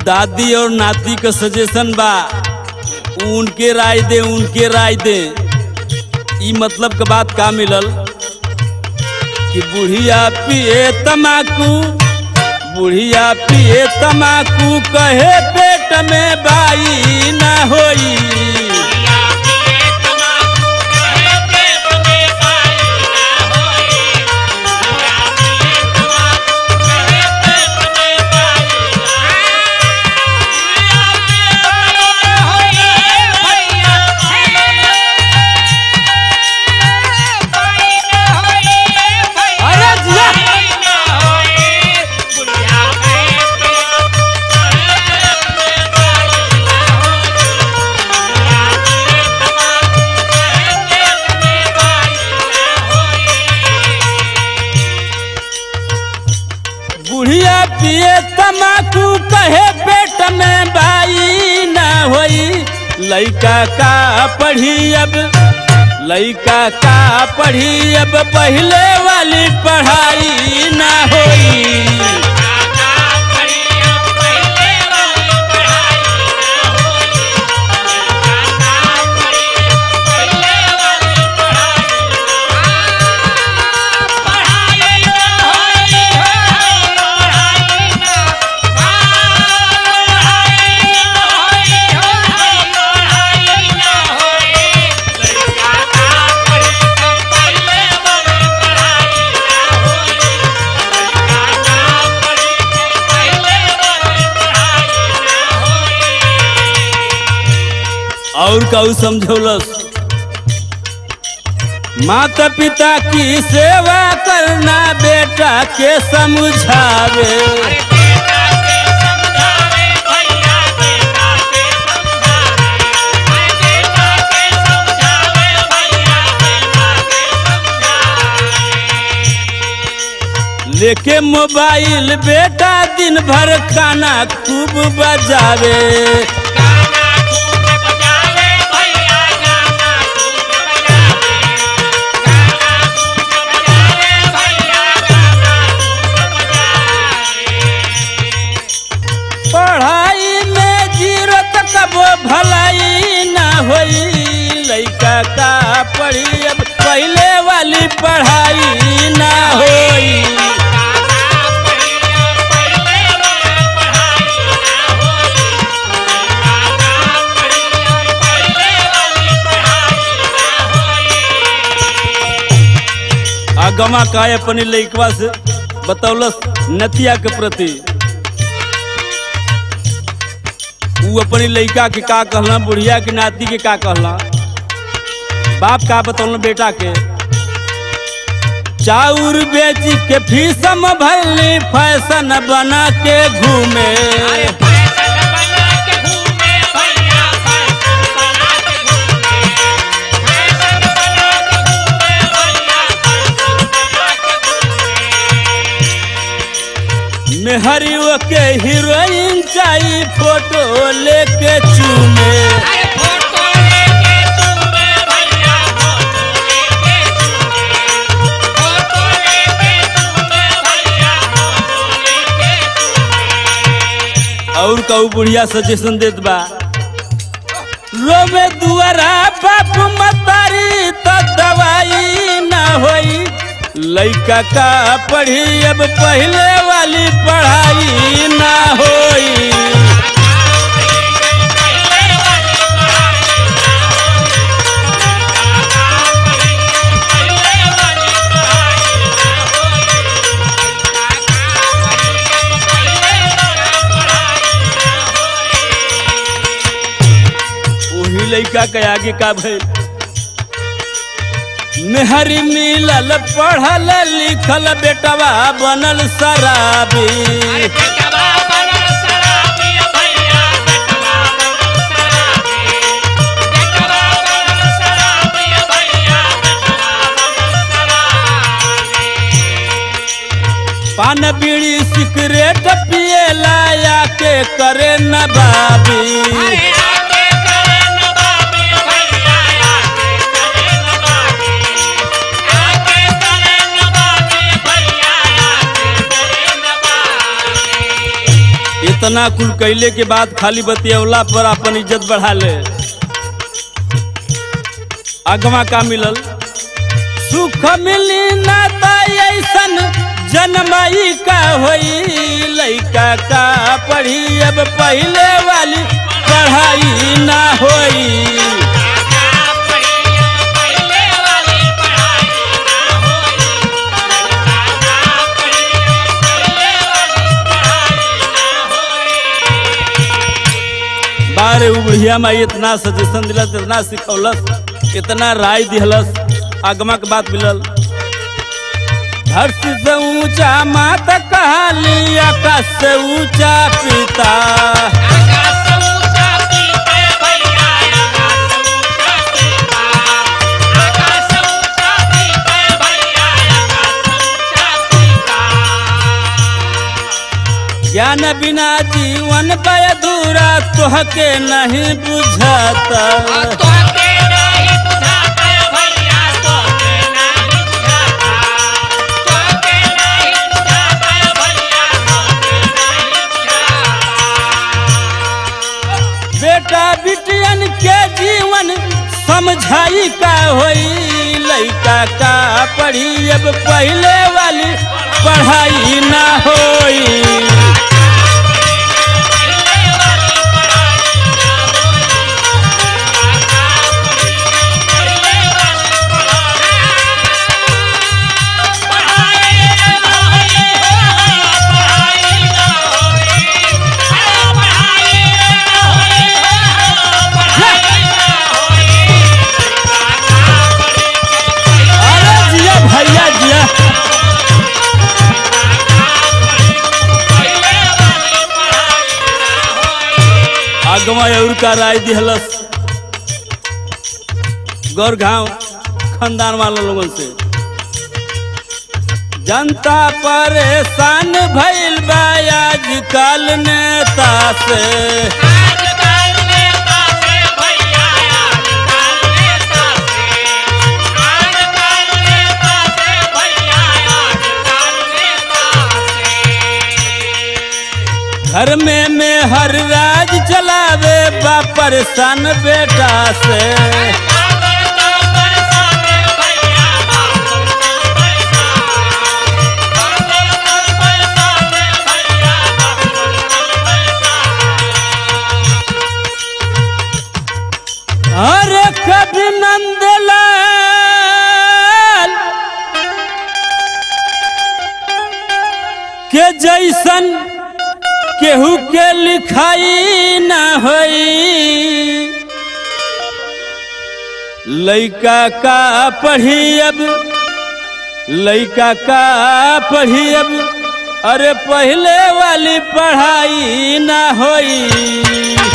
दादी और नाती का सजेशन बा, उनके राय दे उनके राय दे। ई मतलब का बात का मिलल कि बुढ़िया पिए तमाकू, बुढ़िया पिए तमाकू कहे पेट में बाई ना होई। बुढ़िया पिए तमाकू कहे पेट में बाई ना होई। लइका का पढ़ी अब, लइका का पढ़ी अब पहले वाली पढ़ाई ना होई। और कहू समझौलस, माता पिता की सेवा करना बेटा के समझावे। लेके मोबाइल बेटा दिन भर खाना खूब बजावे। पढ़ाई में जीरो तक वो भलाई ना होई। लइका का पढ़ी अब पहले वाली पढ़ाई ना होई। आगमा का अपनी लइकवा से बतौलस नतिया के प्रति। वो अपनी लइका के का कहला, बुढ़िया के नाती के का कहला, बाप का बतौल बेटा के। चाउर बेच के फीसम भरली फैशन बना के घूमे। मेहरियों के हीरोइन चाहिए फोटो लेके चूमे। और कहू बुढ़िया सजेशन देत बा, रोमे दुआरा बाप मतारी तो दवाई ना होई। लइका का पढ़ी अब पहले वाली पढ़ाई ना होई। वही लइका के आगे का भइल, मेहरी मिलल पढ़ल लिखल बेटवा बनल शराबी। पान बीड़ी सिगरेट पिए लाया के करे नबाबी। इतना कुल कैले के बाद खाली बतियवला पर अपन इज्जत बढ़ा ले। आगमा का मिलल सुख मिली ना ऐसन जनमई का होई लइका का पढ़ी अब पहले वाली पढ़ाई ना होई। बारे बुढ़िया माई इतना सजेशन दिलस, इतना सिखौलस, इतना राय दिहलस। आगमा के बात मिलल धरती से ऊंचा मात कहली आकाश से ऊंचा पिता। ज्ञान बिना जीवन पे अधूरा तोहके नहीं बुझाता। बेटा बिटियन के जीवन समझाई का होई लइका का पढ़ी अब पहले वाली पढ़ाई ना होई। आगमा और का राय दिहलस गौर गांव खानदान वाले लोगों से। जनता परेशान भइल बा आजकल नेता से। घर में हर राज चलावे बा परेशान बेटा से। अरे कभी नंदलाल के जैसन केहू के लिखाई न होई लइका का पढ़ी अब लइका का पढ़ी अब अरे पहले वाली पढ़ाई न होई।